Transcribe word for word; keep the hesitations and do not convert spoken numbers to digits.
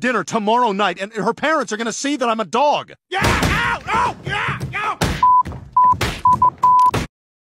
dinner tomorrow night, and her parents are gonna see that I'm a dog. Yeah! Ow! Oh! Yeah!